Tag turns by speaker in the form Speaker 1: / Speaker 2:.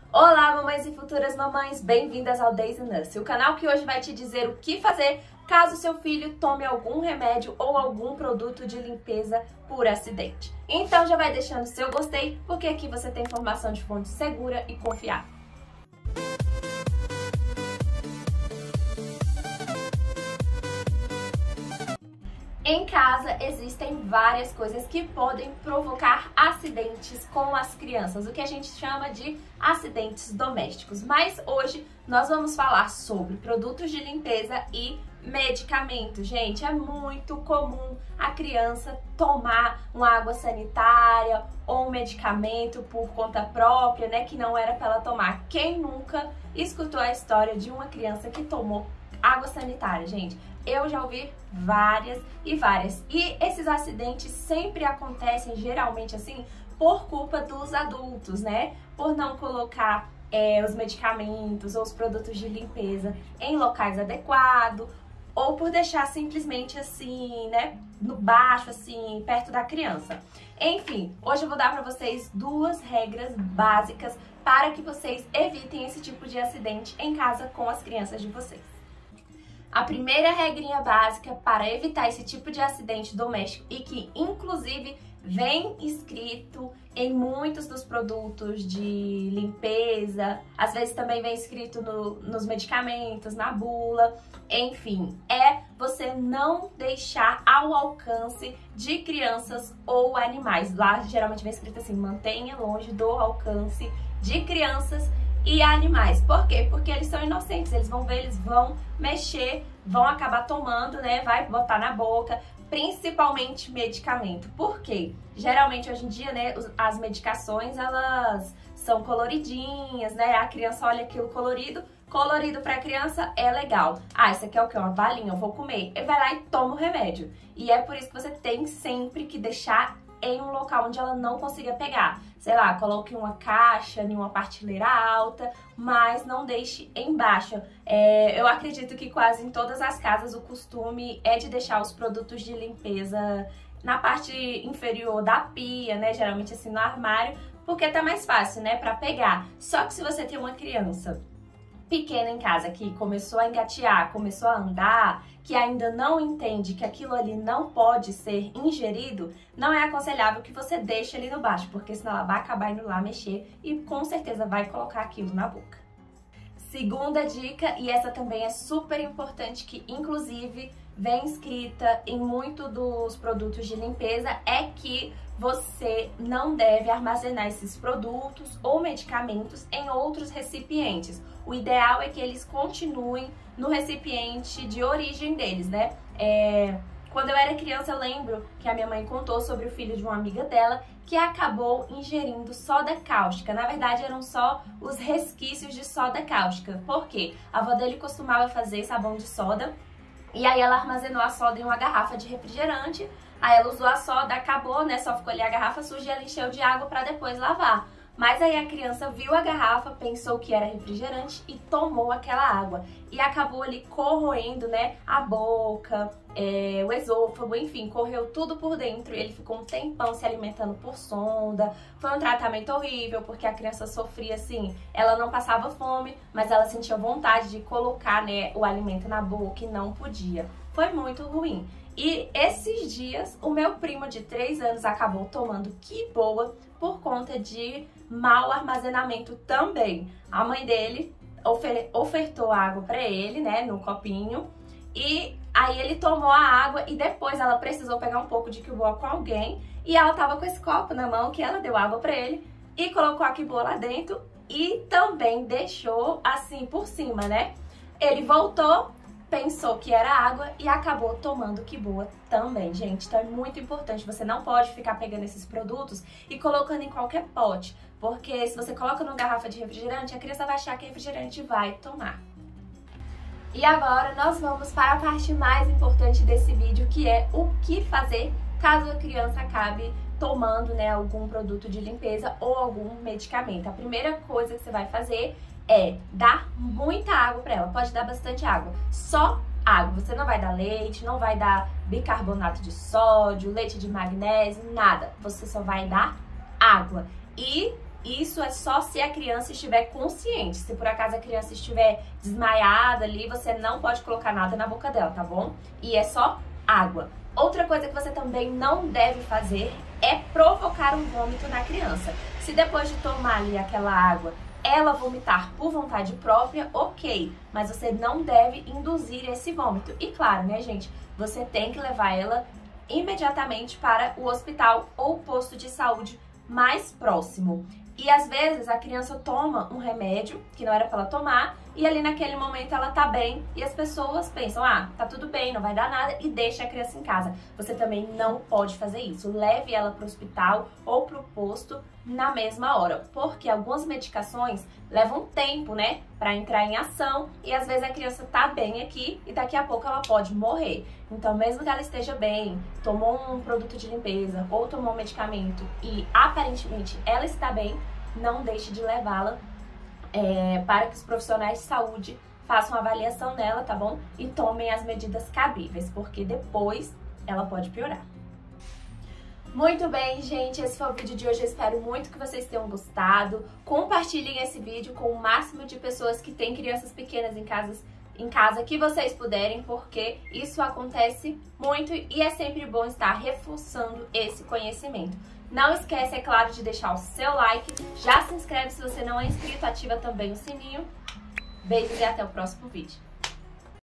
Speaker 1: Olá, mamães e futuras mamães, bem-vindas ao Daisy Nurse, o canal que hoje vai te dizer o que fazer caso seu filho tome algum remédio ou algum produto de limpeza por acidente. Então já vai deixando seu gostei, porque aqui você tem informação de fonte segura e confiável. Em casa existem várias coisas que podem provocar acidentes com as crianças, o que a gente chama de acidentes domésticos. Mas hoje nós vamos falar sobre produtos de limpeza e medicamentos. Gente, é muito comum a criança tomar uma água sanitária ou um medicamento por conta própria, né, que não era para ela tomar. Quem nunca escutou a história de uma criança que tomou água sanitária, gente? Eu já ouvi várias e várias. E esses acidentes sempre acontecem, geralmente assim, por culpa dos adultos, né? Por não colocar os medicamentos ou os produtos de limpeza em locais adequados, ou por deixar simplesmente assim, né, no baixo, assim, perto da criança. Enfim, hoje eu vou dar para vocês duas regras básicas para que vocês evitem esse tipo de acidente em casa com as crianças de vocês. A primeira regrinha básica para evitar esse tipo de acidente doméstico e que inclusive vem escrito em muitos dos produtos de limpeza, às vezes também vem escrito nos medicamentos, na bula, enfim, é você não deixar ao alcance de crianças ou animais. Lá geralmente vem escrito assim, mantenha longe do alcance de crianças e animais. Por quê? Porque eles são inocentes, eles vão ver, eles vão mexer, vão acabar tomando, né? Vai botar na boca, principalmente medicamento. Por quê? Geralmente hoje em dia, né, as medicações, elas são coloridinhas, né? A criança olha aquilo colorido, colorido pra criança é legal. Ah, isso aqui é o quê? Uma balinha, eu vou comer. Ele vai lá e toma o remédio. E é por isso que você tem sempre que deixar em um local onde ela não consiga pegar. Sei lá, coloque uma caixa em uma prateleira alta, mas não deixe embaixo. Eu acredito que quase em todas as casas o costume é de deixar os produtos de limpeza na parte inferior da pia, né? Geralmente assim no armário, porque tá mais fácil, né, pra pegar. Só que se você tem uma criança pequena em casa que começou a engatear, começou a andar, que ainda não entende que aquilo ali não pode ser ingerido, não é aconselhável que você deixe ali no baixo, porque senão ela vai acabar indo lá mexer e com certeza vai colocar aquilo na boca. Segunda dica, e essa também é super importante, que inclusive vem escrita em muito dos produtos de limpeza, é que você não deve armazenar esses produtos ou medicamentos em outros recipientes. O ideal é que eles continuem no recipiente de origem deles, né? Quando eu era criança, eu lembro que a minha mãe contou sobre o filho de uma amiga dela que acabou ingerindo soda cáustica. Na verdade, eram só os resquícios de soda cáustica. Por quê? A avó dele costumava fazer sabão de soda e aí ela armazenou a soda em uma garrafa de refrigerante. Aí ela usou a soda, acabou, né? Só ficou ali a garrafa suja e ela encheu de água para depois lavar. Mas aí a criança viu a garrafa, pensou que era refrigerante e tomou aquela água. E acabou ali corroendo, né, a boca, o esôfago, enfim, correu tudo por dentro. E ele ficou um tempão se alimentando por sonda. Foi um tratamento horrível, porque a criança sofria assim, ela não passava fome, mas ela sentia vontade de colocar, né, o alimento na boca e não podia. Foi muito ruim. E esses dias, o meu primo de 3 anos acabou tomando que boa por conta de mau armazenamento também. A mãe dele ofertou água para ele, né, no copinho, e aí ele tomou a água e depois ela precisou pegar um pouco de quiboa com alguém e ela tava com esse copo na mão que ela deu água para ele e colocou a quiboa lá dentro e também deixou assim por cima, né? Ele voltou, pensou que era água e acabou tomando quiboa também, gente. Então é muito importante, você não pode ficar pegando esses produtos e colocando em qualquer pote, porque se você coloca numa garrafa de refrigerante, a criança vai achar que é refrigerante e vai tomar. E agora nós vamos para a parte mais importante desse vídeo, que é o que fazer caso a criança acabe tomando, né, algum produto de limpeza ou algum medicamento. A primeira coisa que você vai fazer é dar muita água para ela. Pode dar bastante água, só água. Você não vai dar leite, não vai dar bicarbonato de sódio, leite de magnésio, nada. Você só vai dar água. E Isso é só se a criança estiver consciente. Se por acaso a criança estiver desmaiada ali, você não pode colocar nada na boca dela, tá bom? E é só água. Outra coisa que você também não deve fazer é provocar um vômito na criança. Se depois de tomar ali aquela água, ela vomitar por vontade própria, ok. Mas você não deve induzir esse vômito. E claro, né, gente? Você tem que levar ela imediatamente para o hospital ou posto de saúde mais próximo. E às vezes a criança toma um remédio que não era para ela tomar e ali naquele momento ela tá bem e as pessoas pensam, ah, tá tudo bem, não vai dar nada e deixa a criança em casa. Você também não pode fazer isso. Leve ela para o hospital ou para o posto na mesma hora, porque algumas medicações levam tempo, né, para entrar em ação e às vezes a criança tá bem aqui e daqui a pouco ela pode morrer. Então, mesmo que ela esteja bem, tomou um produto de limpeza ou tomou um medicamento e aparentemente ela está bem, não deixe de levá-la para que os profissionais de saúde façam a avaliação nela, tá bom? E tomem as medidas cabíveis, porque depois ela pode piorar. Muito bem, gente, esse foi o vídeo de hoje, eu espero muito que vocês tenham gostado. Compartilhem esse vídeo com o máximo de pessoas que têm crianças pequenas em casa que vocês puderem, porque isso acontece muito e é sempre bom estar reforçando esse conhecimento. Não esquece, é claro, de deixar o seu like, já se inscreve se você não é inscrito, ativa também o sininho. Beijos e até o próximo vídeo.